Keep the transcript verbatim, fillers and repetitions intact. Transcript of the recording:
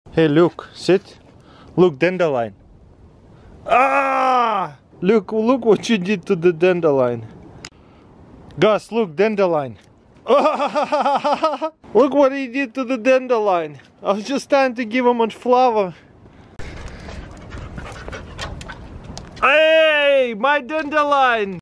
Hey, Luke, sit. Look, dandelion. Ah! Look, look what you did to the dandelion. Gus, look, dandelion. Look what he did to the dandelion. I was just trying to give him a flower. Hey, my dandelion!